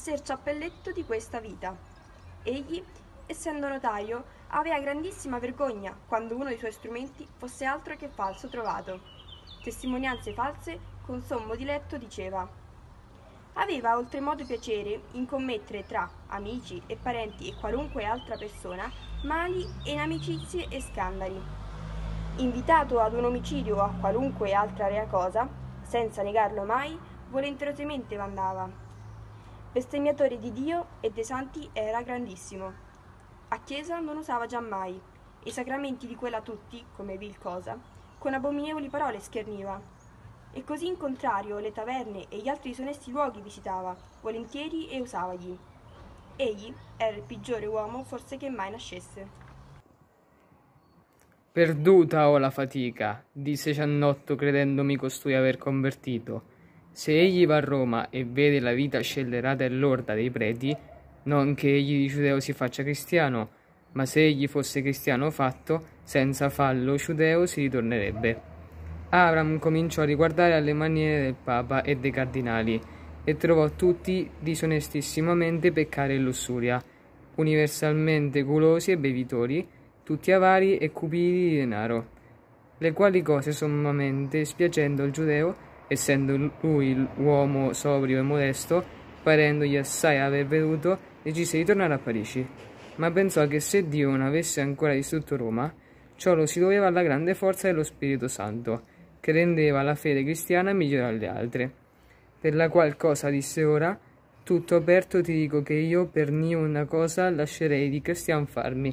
esser ciappelletto di questa vita. Egli, essendo notaio, aveva grandissima vergogna quando uno dei suoi strumenti fosse altro che falso trovato. Testimonianze false con sommo diletto diceva. Aveva oltremodo piacere in commettere tra amici e parenti e qualunque altra persona mali e inimicizie e scandali. Invitato ad un omicidio o a qualunque altra rea cosa, senza negarlo mai, volenterosamente mandava. Bestemmiatore di Dio e dei santi era grandissimo. A chiesa non usava giammai, e i sacramenti di quella tutti, come vil cosa, con abominevoli parole scherniva. E così in contrario le taverne e gli altri disonesti luoghi visitava, volentieri e usavagli. Egli era il peggiore uomo forse che mai nascesse. Perduta ho la fatica, disse Ciannotto credendomi costui aver convertito. Se egli va a Roma e vede la vita scellerata e lorda dei preti, non che egli di giudeo si faccia cristiano, ma se egli fosse cristiano fatto, senza fallo giudeo si ritornerebbe. Abram cominciò a riguardare alle maniere del Papa e dei cardinali e trovò tutti disonestissimamente peccare in lussuria, universalmente gulosi e bevitori, tutti avari e cupidi di denaro, le quali cose sommamente spiacendo il giudeo, essendo lui uomo sobrio e modesto, parendogli assai aver veduto, decise di tornare a Parigi, ma pensò che se Dio non avesse ancora distrutto Roma, ciò lo si doveva alla grande forza dello Spirito Santo, che rendeva la fede cristiana migliore alle altre. Per la qual cosa disse ora, tutto aperto ti dico che io per niuna cosa lascerei di cristian farmi.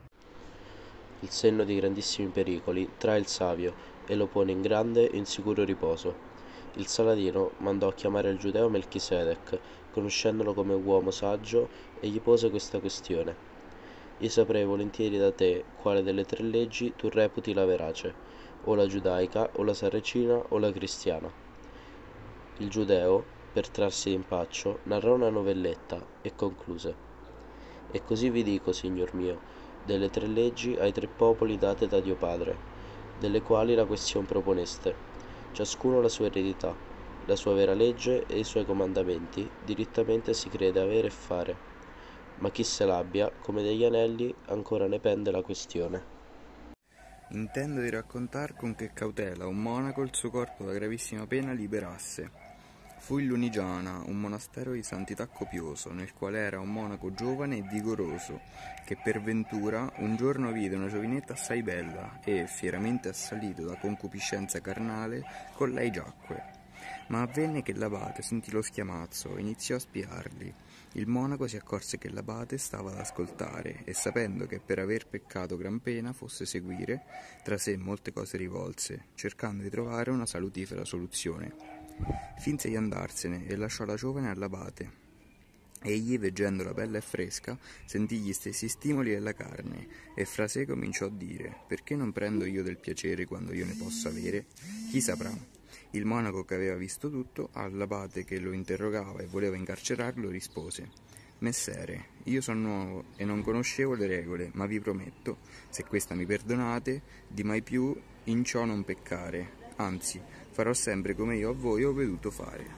Il senno di grandissimi pericoli trae il savio e lo pone in grande e in sicuro riposo. Il Saladino mandò a chiamare il giudeo Melchisedec, conoscendolo come uomo saggio, e gli pose questa questione. Io saprei volentieri da te quale delle tre leggi tu reputi la verace, o la giudaica, o la sarracina, o la cristiana. Il giudeo, per trarsi d'impaccio, narrò una novelletta e concluse. E così vi dico, signor mio, delle tre leggi ai tre popoli date da Dio Padre, delle quali la question proponeste, ciascuno la sua eredità, la sua vera legge e i suoi comandamenti, dirittamente si crede avere e fare, ma chi se l'abbia, come degli anelli, ancora ne pende la questione. Intendo di raccontar con che cautela un monaco il suo corpo da gravissima pena liberasse. Fu in Lunigiana, un monastero di santità copioso, nel quale era un monaco giovane e vigoroso, che per ventura un giorno vide una giovinetta assai bella e, fieramente assalito da concupiscenza carnale, con lei giacque. Ma avvenne che l'abate sentì lo schiamazzo e iniziò a spiarli. Il monaco si accorse che l'abate stava ad ascoltare e, sapendo che per aver peccato gran pena fosse seguire, tra sé molte cose rivolse, cercando di trovare una salutifera soluzione. Finse di andarsene e lasciò la giovane all'abate. Egli, veggendola bella e fresca, sentì gli stessi stimoli della carne e fra sé cominciò a dire: perché non prendo io del piacere quando io ne posso avere? Chi saprà? Il monaco, che aveva visto tutto, all'abate che lo interrogava e voleva incarcerarlo, rispose: Messere, io sono nuovo e non conoscevo le regole, ma vi prometto, se questa mi perdonate, di mai più in ciò non peccare, anzi, farò sempre come io a voi ho veduto fare.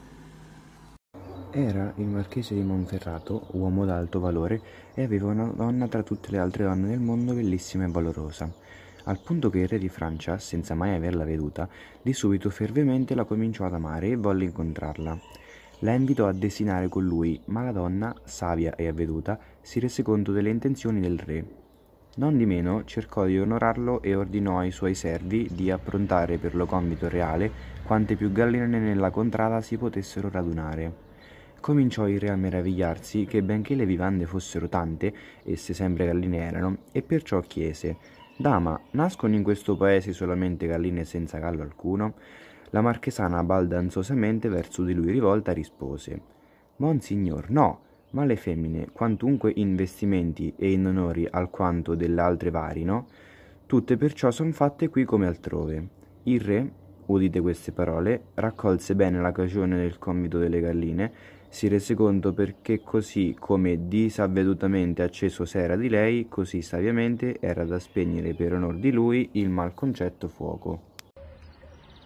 Era il marchese di Monferrato, uomo d'alto valore, e aveva una donna tra tutte le altre donne del mondo bellissima e valorosa, al punto che il re di Francia, senza mai averla veduta, di subito fervemente la cominciò ad amare e volle incontrarla. La invitò a desinare con lui, ma la donna, savia e avveduta, si rese conto delle intenzioni del re. Non di meno cercò di onorarlo e ordinò ai suoi servi di approntare per lo convito reale quante più galline nella contrada si potessero radunare. Cominciò il re a meravigliarsi che, benché le vivande fossero tante, esse sempre galline erano, e perciò chiese: «Dama, nascono in questo paese solamente galline senza gallo alcuno?» La marchesana, baldanzosamente verso di lui rivolta, rispose: «Monsignor, no, ma le femmine, quantunque in vestimenti e in onori alquanto delle altre varino, tutte perciò son fatte qui come altrove». Il re, udite queste parole, raccolse bene la cagione del convito delle galline, si rese conto perché così come disavvedutamente acceso s'era di lei, così saviamente era da spegnere per onor di lui il malconcetto fuoco.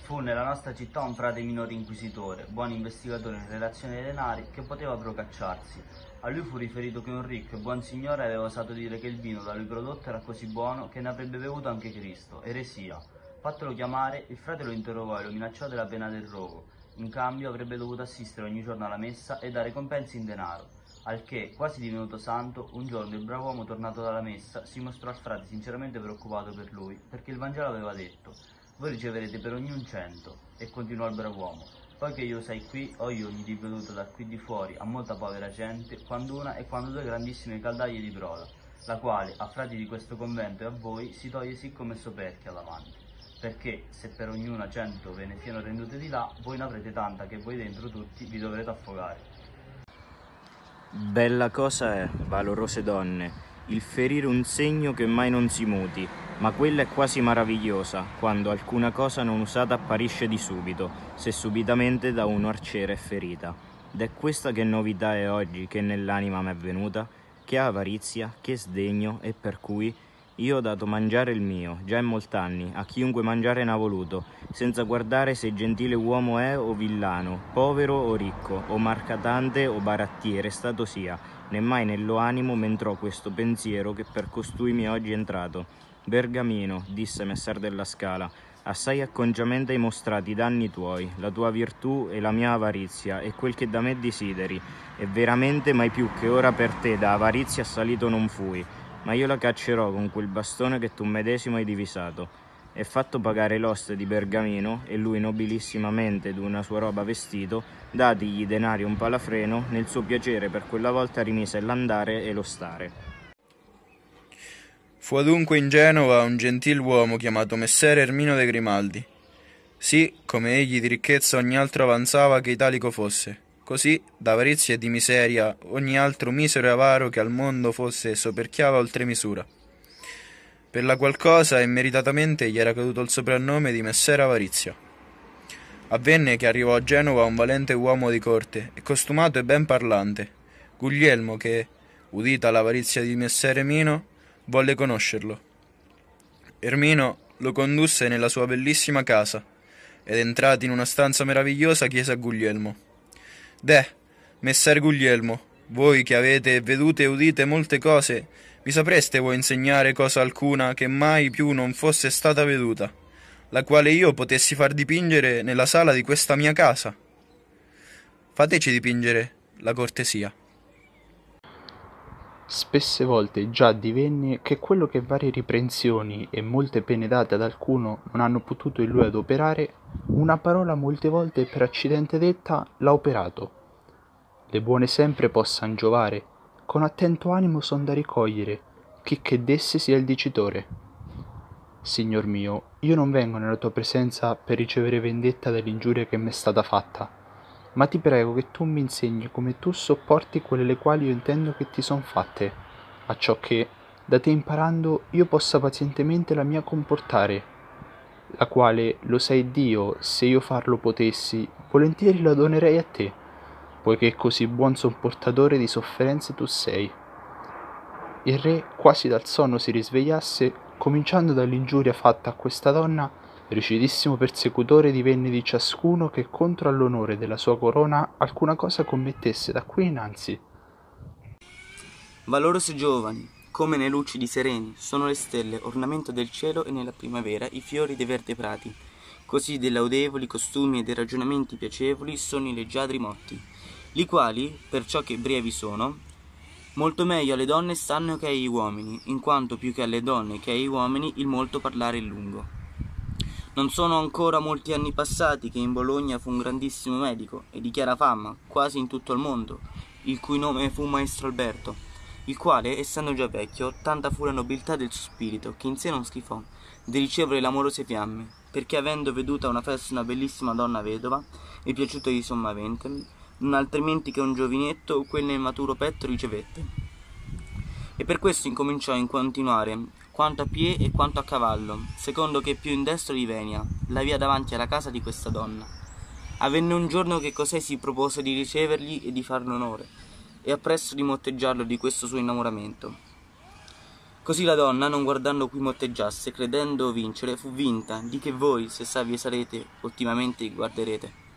Fu nella nostra città un frate minore inquisitore, buon investigatore in relazione ai denari, che poteva procacciarsi. A lui fu riferito che un ricco e buon signore aveva osato dire che il vino da lui prodotto era così buono che ne avrebbe bevuto anche Cristo, eresia. Fatelo chiamare, il frate lo interrogò e lo minacciò della pena del rogo. In cambio avrebbe dovuto assistere ogni giorno alla messa e dare compensi in denaro. Al che, quasi divenuto santo, un giorno il bravo uomo tornato dalla messa si mostrò al frate sinceramente preoccupato per lui, perché il Vangelo aveva detto: voi riceverete per ognuno 100, e continuò il bravo uomo: poiché io sei qui, ho io gli riveduto da qui di fuori a molta povera gente, quando una e quando due grandissime caldaie di broda, la quale, a frati di questo convento e a voi, si toglie sì come soperchia davanti. Perché, se per ognuna 100 ve ne siano rendute di là, voi ne avrete tanta che voi dentro tutti vi dovrete affogare. Bella cosa è, valorose donne, il ferire un segno che mai non si muti, ma quella è quasi maravigliosa, quando alcuna cosa non usata apparisce di subito, se subitamente da uno arciere è ferita. Ed è questa che novità è oggi che nell'anima m'è venuta, che avarizia, che sdegno, e per cui io ho dato mangiare il mio, già in molt'anni, a chiunque mangiare n'ha voluto, senza guardare se gentile uomo è o villano, povero o ricco, o marcatante o barattiere, stato sia, né mai nello animo m'entrò questo pensiero che per costui mi è oggi entrato. Bergamino, disse Messer della Scala, assai acconciamente hai mostrati i danni tuoi, la tua virtù e la mia avarizia, e quel che da me desideri, e veramente mai più che ora per te da avarizia assalito non fui, ma io la caccerò con quel bastone che tu medesimo hai divisato. E fatto pagare l'oste di Bergamino, e lui nobilissimamente d'una sua roba vestito, datigli denari un palafreno, nel suo piacere per quella volta rimise l'andare e lo stare. Fu adunque in Genova un gentil uomo chiamato Messer Ermino de Grimaldi. Sì, come egli di ricchezza ogni altro avanzava che italico fosse, così d'avarizia e di miseria ogni altro misero e avaro che al mondo fosse soperchiava oltre misura. Per la qual cosa immeritatamente gli era caduto il soprannome di Messer Avarizia. Avvenne che arrivò a Genova un valente uomo di corte, e costumato e ben parlante, Guglielmo, che, udita l'avarizia di Messer Ermino, volle conoscerlo. Ermino lo condusse nella sua bellissima casa, ed entrati in una stanza meravigliosa chiese a Guglielmo: «Deh, Messer Guglielmo, voi che avete vedute e udite molte cose, mi sapreste voi insegnare cosa alcuna che mai più non fosse stata veduta, la quale io potessi far dipingere nella sala di questa mia casa? Fateci dipingere la cortesia». Spesse volte già divenne che quello che varie riprensioni e molte pene date ad alcuno non hanno potuto in lui adoperare, una parola molte volte per accidente detta l'ha operato. Le buone sempre possan giovare, con attento animo son da ricogliere, chi che d'esse sia il dicitore. Signor mio, io non vengo nella tua presenza per ricevere vendetta dell'ingiuria che m'è stata fatta, ma ti prego che tu mi insegni come tu sopporti quelle le quali io intendo che ti son fatte, acciò che, da te imparando, io possa pazientemente la mia comportare, la quale, lo sai Dio, se io farlo potessi, volentieri la donerei a te, poiché così buon sopportatore di sofferenze tu sei. Il re, quasi dal sonno si risvegliasse, cominciando dall'ingiuria fatta a questa donna, recidissimo persecutore divenne di ciascuno che contro all'onore della sua corona alcuna cosa commettesse da qui innanzi. Valorosi giovani, come nei lucidi sereni, sono le stelle, ornamento del cielo, e nella primavera i fiori dei verdi prati. Così dei laudevoli costumi e dei ragionamenti piacevoli sono i leggiadri motti, li quali, perciò che brevi sono, molto meglio alle donne stanno che agli uomini, in quanto più che alle donne che agli uomini il molto parlare è lungo. Non sono ancora molti anni passati che in Bologna fu un grandissimo medico e di chiara fama, quasi in tutto il mondo, il cui nome fu Maestro Alberto, il quale, essendo già vecchio, tanta fu la nobiltà del suo spirito che in sé non schifò di ricevere l'amorose fiamme, perché avendo veduta una festa una bellissima donna vedova e piaciutogli sommamente, non altrimenti che un giovinetto quel nel maturo petto ricevette. E per questo incominciò in continuare quanto a pie e quanto a cavallo, secondo che più in destro di Venia, la via davanti alla casa di questa donna. Avvenne un giorno che cosei si propose di ricevergli e di farne onore, e appresso di motteggiarlo di questo suo innamoramento. Così la donna, non guardando cui motteggiasse, credendo vincere, fu vinta, di che voi, se savie sarete, ultimamente guarderete.